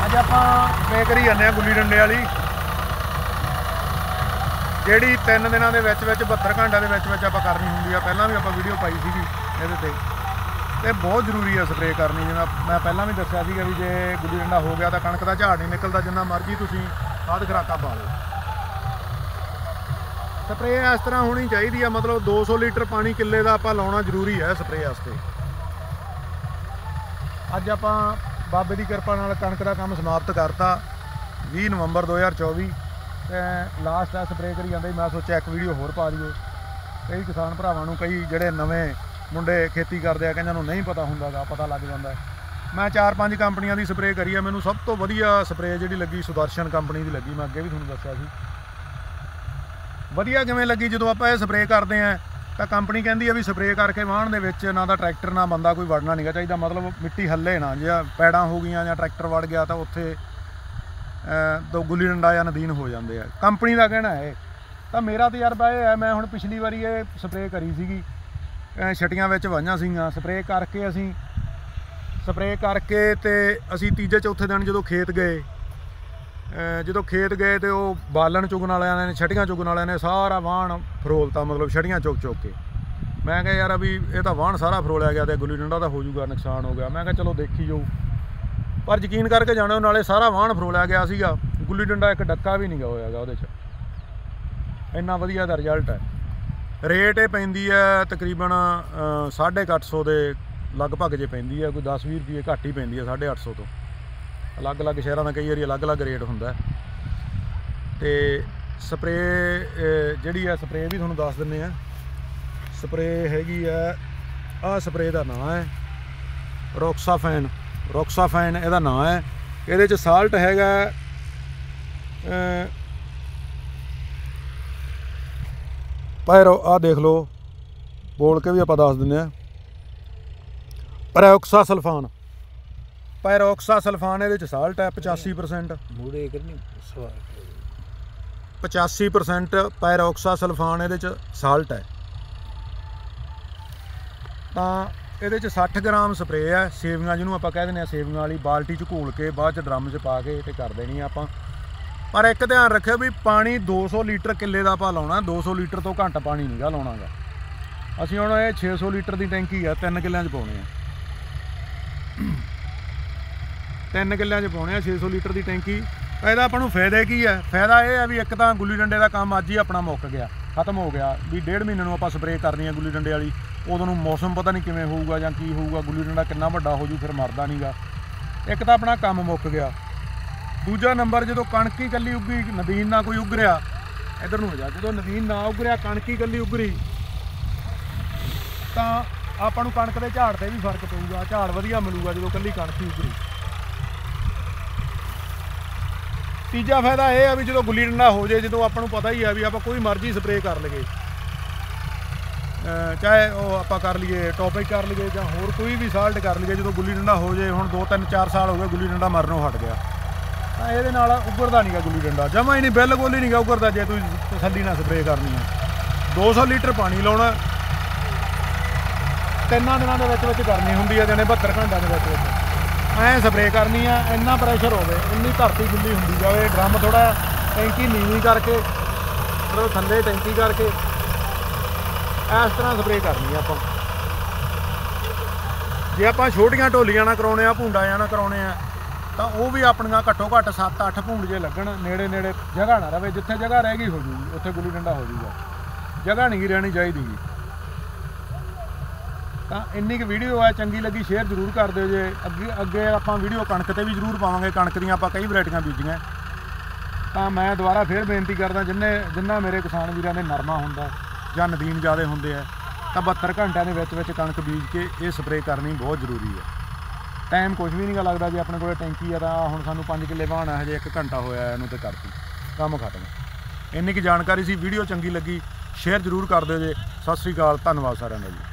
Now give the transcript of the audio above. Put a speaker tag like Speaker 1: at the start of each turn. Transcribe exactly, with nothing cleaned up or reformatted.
Speaker 1: अज आप स्प्रे करी जाने गुल्ली डंडे वाली जिहड़ी तीन दिनों के बहत्तर घंटे के आप करनी होंगी। पहला भी आप वीडियो पाई सी ये तो बहुत जरूरी है स्प्रे करनी। जिवें मैं पहला भी दस्सिया सीगा भी जे गुल्ली डंडा हो गया तो कणक का झाड़ नहीं निकलता, जिन्ना मर्जी तुसीं खाद खुराकां पा लो। स्प्रे इस तरह होनी चाहिए है, मतलब दो सौ लीटर पानी किले का आप लाना जरूरी है स्प्रे वास्ते। अज आप बाबे की किरपा नाल कणक का काम समाप्त करता बीस नवंबर दो हज़ार चौबी तो लास्ट है स्प्रे करी जाते। मैं सोचा एक वीडियो होर पा दईए। कई किसान भरावां नूं कई जिहड़े नवें मुंडे खेती करते हैं कईयां नूं नहीं पता हुंदा गा, पता लग जाता है। मैं चार पांच कंपनियां दी स्प्रे करी है, मैनूं सब तो वधिया स्प्रे जिहड़ी लगी सुदर्शन कंपनी की लगी। मैं अगे भी तुहानूं दस्सिया सी वधिया किवें लगी। जदों आपां इह स्प्रे करते हैं तो कंपनी कहती है भी स्प्रे करके वाहन दे विच ना दा ट्रैक्टर ना बंदा कोई वड़ना नहीं चाहिए, मतलब मिट्टी हल्ले ना, जे पैड़ां हो गईयां जां ट्रैक्टर वड़ गया तो उत्थे तो गुल्ली डंडा या नदीन हो जाते हैं। कंपनी का कहना है। तो मेरा तजर्बा यह है, मैं हुण पिछली वारी ये स्प्रे करी सीगी छटियां विच वाहियां सीगीआं। स्प्रे करके असीं स्प्रे करके ते असीं तीजे चौथे दिन जदों खेत गए जो खेत गए तो बालन चुगन वाले ने छटियां चुगन वाले ने सारा वाहन फरोलता, मतलब छटियां चुग चुग के। मैं कहा यार अभी ये तो वाहन सारा फरोलिया गया तो गुल्ली डंडा तो हो जूगा, नुकसान हो गया। मैं कहा चलो देखी जाओ, पर यकीन करके जाने नाले सारा वाहन फरोलिया गया सीगा, गुल्ली डंडा एक डक्का भी नहीं गा होया उहदे च। इन्ना वधिया दा रिजल्ट है। रेट ये पैंदी है तकरीबन साढ़े अठ सौ के लगभग जे पैंदी है, कोई दस भी रुपये घट ही पैंदी है साढ़े अठ सौ तो। अलग अलग शहरों का कई बार अलग अलग रेट होंदा है। तो स्प्रे जिहड़ी है स्प्रे भी तुहानूं दस दिंदे आ। स्प्रे हैगी है आ स्प्रे का नाम है रोक्साफैन। रोक्साफैन इहदा नाम है। इहदे च साल्ट हैगा पैरो आ देख लो, बोल के भी आप दस दिंदे आ। पैरोक्सा सल्फान पैरोक्सा सल्फान ये साल्ट है पचासी परसेंट पचासी परसेंट पैरोक्सा सल्फान ये साल्ट है। तो ये सठ ग्राम स्प्रे है सेवियां जिन्होंने आप कह दें सेवियां वाली बाल्टी च घोल के बाद च ड्रम च पा के ते कर देनी आप। पर एक ध्यान रखियो भी पानी दो सौ लीटर किले का आप लाउणा, दो सौ लीटर तो घट पानी नहीं गा लाउणा गा। असीं हुण ये छे सौ लीटर की टैंकी है तीन किलियां च पाउणे आ, तीन किलियां च पाउणे आ छे सौ लीटर की टैंकी। ਇਹਦਾ ਆਪਾਂ ਨੂੰ फायदा की है? फायदा यह है भी एक तो गुल्ली डंडे का काम अज ही अपना मुक गया, खत्म हो गया भी डेढ़ महीने में आप स्प्रे करनी है गुल्ली डंडे वाली। उदों मौसम पता नहीं किवें होऊगा जां की होऊगा, गुल्ली डंडा कितना वड्डा हो जू फिर मरदा नहीं गा। एक तो अपना काम मुक गया। दूजा नंबर जो कणक ही कल्ली उगी, नदीन ना कोई उग रहा, इधर नूं हो जा, जो नदीन ना उग रहा कणक ही कल्ली उग रही तो आपां नूं कणक के झाड़ से भी फर्क पऊगा, झाड़ वधिया मिलूगा जो कल्ली कणक ही उग रही। तीजा फायदा यह है भी जो गुल्ली डंडा हो जाए, जो आपको पता ही है भी आप कोई मर्जी स्प्रे कर लगे, चाहे वो आप कर लीए टॉपिक कर लीए या होर कोई भी साल्ट कर लीए। जो गुल्ली डंडा हो जाए, हुण दो तीन चार साल हो गए गुल्ली डंडा मरनों हट गया, तो ये उगरदा नहीं गा गुल्ली डंडा, जमा ही नहीं बिल्कुल ही नहीं गा उगरदा जे तुम तसल्ली ना स्प्रे करनी है। दो सौ लीटर पानी लाना तीन दिनों के करनी होंगी है, जने बहत्तर घंटे के ऐ स्प्रे करनी है। इन्ना प्रैशर होवे, इन्नी धरती गिल्ली होंदी जाए, ड्रम थोड़ा टैंकी नीवी करके मतलब थल्ले टैंकी करके इस तरह स्प्रे करनी है। आप जे आप छोटियां ढोलियां ना कराने, भूंडा ना कराने तो वह भी अपन घट्टो घट्ट सत्त अठ भूंड जे लगन, नेड़े नेड़े जगह ना रहे, जिथे जगह रह गई हो जूगी उत्थे गुल्ली डंडा हो जूगा, जगह नहीं रहनी चाहिए। तो इन्नी की वीडियो है, चंगी लगी शेयर जरूर कर दो जे। अगे अगे आप वीडियो कणक ते भी जरूर पावांगे, कणक दी आपां कई वैरायटियां बीजियां। तो मैं दोबारा फिर बेनती करदा जिन्ने जिन्ना मेरे किसान वीरां दे नरमा हुंदा जां नदीन ज़्यादा होंदे है तो बहत्तर घंटिਆਂ ਦੇ ਵਿੱਚ ਵਿੱਚ कणक बीज के ये स्प्रे करनी बहुत जरूरी है। टाइम कुछ भी नहीं लगता जी, अपने को टैंकी है तो हुण सानूं पाँच किले वाहन है, हजे एक घंटा होया इहनूं ते करती काम खत्म। इन्नी की जानकारी सी, वीडियो चंगी लगी शेयर जरूर कर दो जे। सत श्री अकाल, धन्नवाद सारिਆਂ ਦਾ जी।